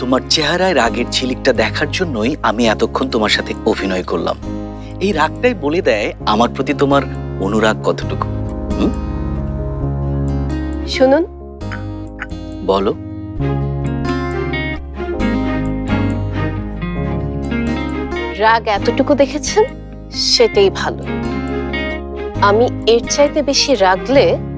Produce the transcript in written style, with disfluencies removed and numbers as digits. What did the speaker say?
তোমার চেহারায় রাগের ঝিলিকটা দেখার জন্যই আমি এতক্ষণ তোমার সাথে অভিনয় করলাম। এই রাগটাই বলে দেয় আমার প্রতি তোমার অনুরাগ কতটুকু। শুনুন, বলো। রাগ এতটুকু দেখেছেন সেটাই ভালো। আমি এর চাইতে বেশি রাগলে